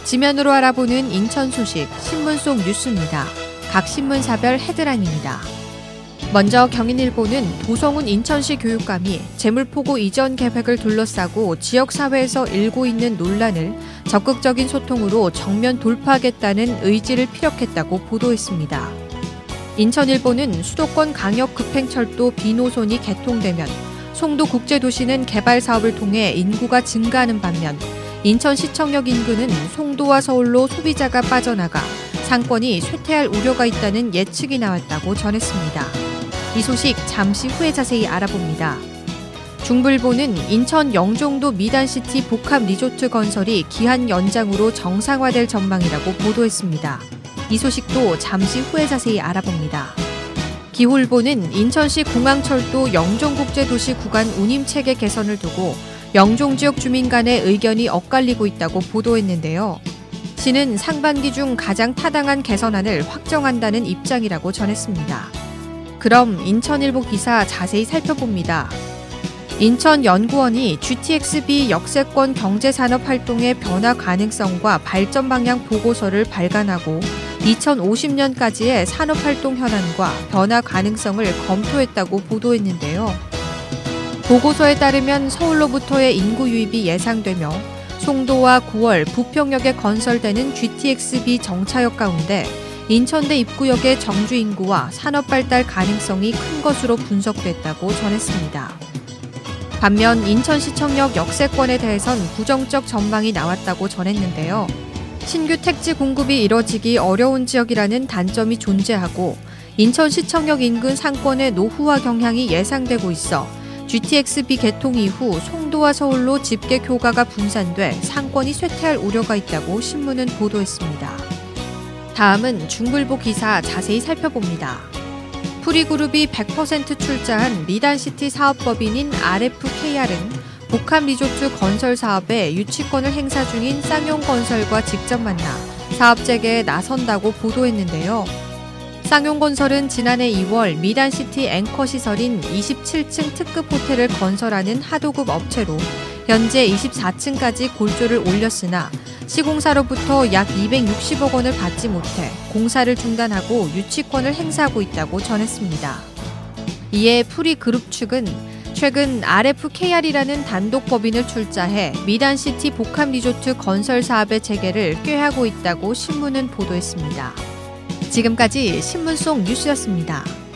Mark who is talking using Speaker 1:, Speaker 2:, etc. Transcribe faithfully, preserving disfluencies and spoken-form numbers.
Speaker 1: 지면으로 알아보는 인천 소식 신문 속 뉴스입니다. 각 신문사별 헤드라인입니다. 먼저 경인일보는 도성훈 인천시 교육감이 재물포고 이전 계획을 둘러싸고 지역사회에서 일고 있는 논란을 적극적인 소통으로 정면 돌파하겠다는 의지를 피력했다고 보도했습니다. 인천일보는 수도권 강역급행철도 비 노선이 개통되면 송도국제도시는 개발 사업을 통해 인구가 증가하는 반면 인천시청역 인근은 송도와 서울로 소비자가 빠져나가 상권이 쇠퇴할 우려가 있다는 예측이 나왔다고 전했습니다. 이 소식 잠시 후에 자세히 알아봅니다. 중불보는 인천 영종도 미단시티 복합 리조트 건설이 기한 연장으로 정상화될 전망이라고 보도했습니다. 이 소식도 잠시 후에 자세히 알아봅니다. 기울보는 인천시 공항철도 영종국제도시 구간 운임체계 개선을 두고 영종 지역 주민 간의 의견이 엇갈리고 있다고 보도했는데요. 시는 상반기 중 가장 타당한 개선안을 확정한다는 입장이라고 전했습니다. 그럼 인천일보 기사 자세히 살펴봅니다. 인천연구원이 지티엑스비 역세권 경제산업 활동의 변화 가능성과 발전 방향 보고서를 발간하고 이천오십 년까지의 산업활동 현안과 변화 가능성을 검토했다고 보도했는데요. 보고서에 따르면 서울로부터의 인구 유입이 예상되며 송도와 구월, 부평역에 건설되는 지티엑스비 정차역 가운데 인천대 입구역의 정주 인구와 산업 발달 가능성이 큰 것으로 분석됐다고 전했습니다. 반면 인천시청역 역세권에 대해선 부정적 전망이 나왔다고 전했는데요. 신규 택지 공급이 이뤄지기 어려운 지역이라는 단점이 존재하고 인천시청역 인근 상권의 노후화 경향이 예상되고 있어 지티엑스비 개통 이후 송도와 서울로 집계 교가가 분산돼 상권이 쇠퇴할 우려가 있다고 신문은 보도했습니다. 다음은 중불보 기사 자세히 살펴봅니다. 프리그룹이 백 퍼센트 출자한 미단시티 사업법인인 알에프케이알은 복합 리조트 건설 사업에 유치권을 행사 중인 쌍용건설과 직접 만나 사업 재개에 나선다고 보도했는데요. 쌍용건설은 지난해 이월 미단시티 앵커 시설인 이십칠 층 특급 호텔을 건설하는 하도급 업체로 현재 이십사 층까지 골조를 올렸으나 시공사로부터 약 이백육십억 원을 받지 못해 공사를 중단하고 유치권을 행사하고 있다고 전했습니다. 이에 프리그룹 측은 최근 알에프케이알이라는 단독 법인을 출자해 미단시티 복합 리조트 건설 사업의 재개를 꾀하고 있다고 신문은 보도했습니다. 지금까지 신문 속 뉴스였습니다.